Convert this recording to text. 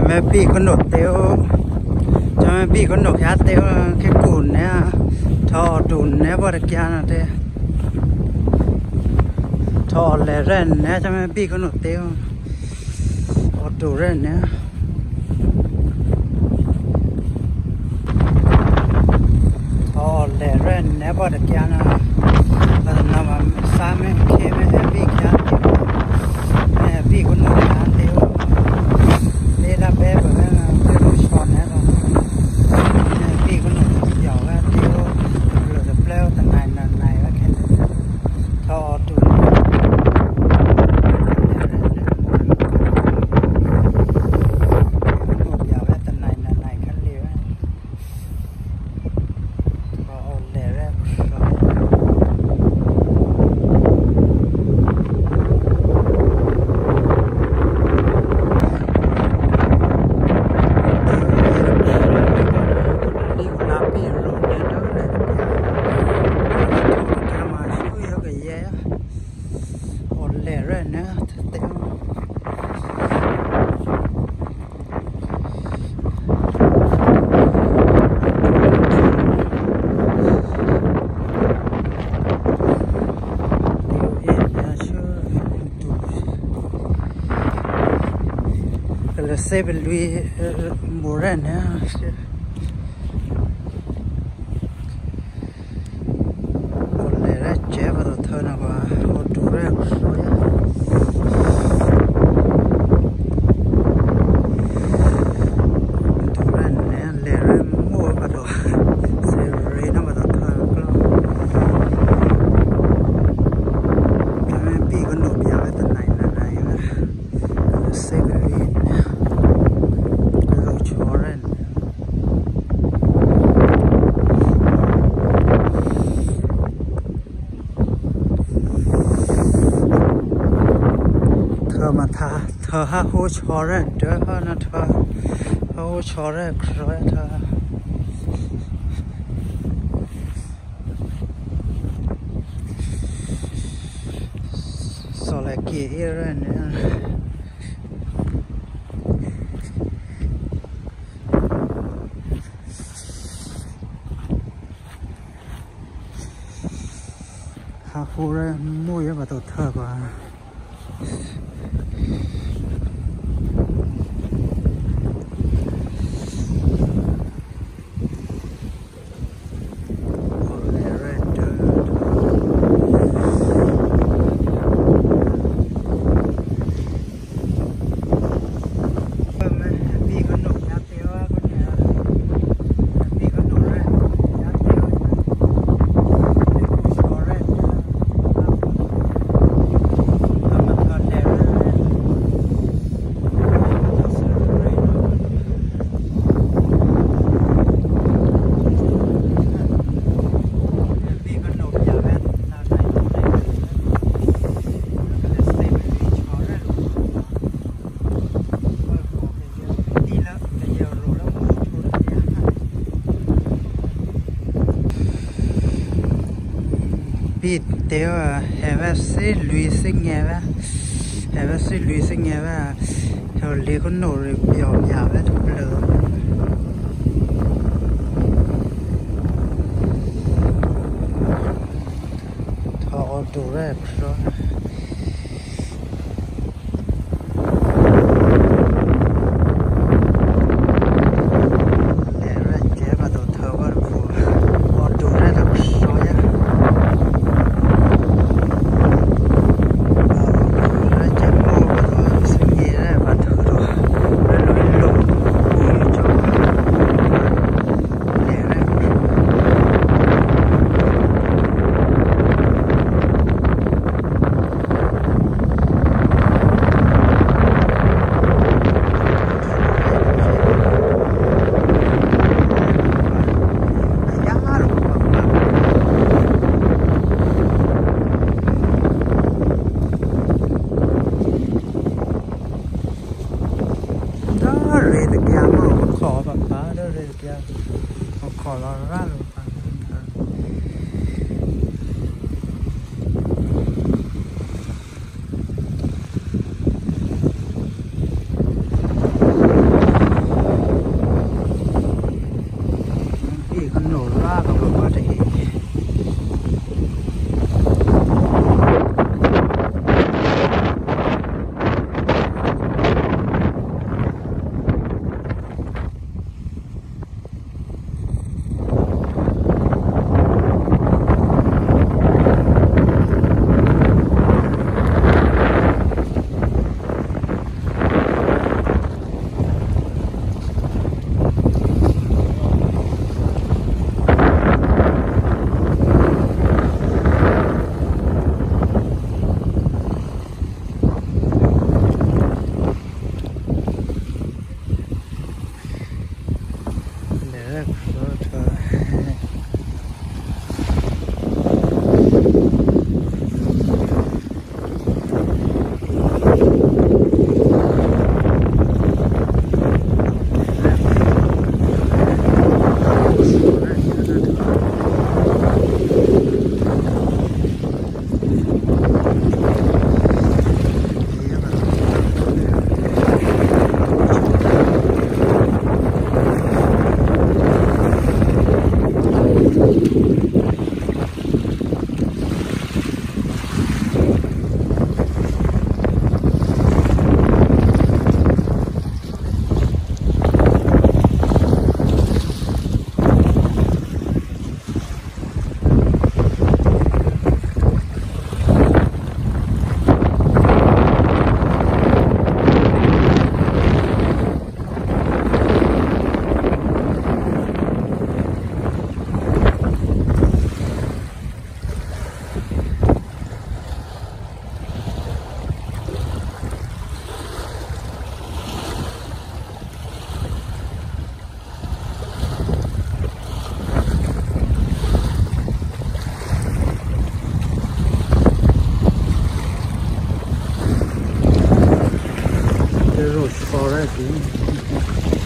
mẹ bị con nổ tiêu cho mẹ bị con nổ khá tiêu cái cùn nè thò đùn nè vào được kia nè thế thò lẻ ren nè cho mẹ bị con nổ tiêu ở đủ ren nè thò lẻ ren nè vào được kia nè và nó mà xa mẹ kia mẹ bị kia mẹ bị con nổ khá tiêu đây là bé của nó cái đồ tròn này rồi đi con nó dẻo ra tiêu lửa được leo tận này là này là cái thò tụi một dẻo ra tận này là này cái liều thò lẻ ra sẽ bị lùi mùa ra nữa còn lại là chế vào đồ thơ nào và một đủ ra rồi đủ ra nè lẻ ra mua vào đồ sẽ rồi nó vào đồ thơ cái này bị con nổ bia cái tận này là này sẽ bị lùi mà thở ha hô chó ra đỡ hơn là thở hô chó ra rồi thở sau lại kia ra nữa ha hô ra mua và tổ thở và bị tiêu hệ sẽ lùi sinh nghe va hệ sẽ lùi sinh nghe va theo lấy con nổ rồi biểu giả va thuộc lửa thọ đủ rồi khó và phá đó rồi kia khó là ra rồi bush forest